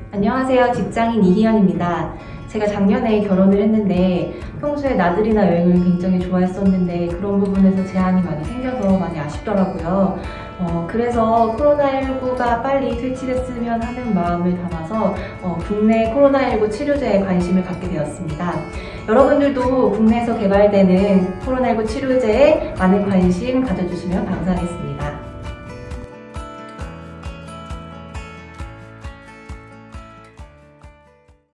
안녕하세요. 직장인 이희연입니다. 제가 작년에 결혼을 했는데 평소에 나들이나 여행을 굉장히 좋아했었는데 그런 부분에서 제한이 많이 생겨서 많이 아쉽더라고요. 그래서 코로나19가 빨리 퇴치됐으면 하는 마음을 담아서 국내 코로나19 치료제에 관심을 갖게 되었습니다. 여러분들도 국내에서 개발되는 코로나19 치료제에 많은 관심 가져주시면 감사하겠습니다.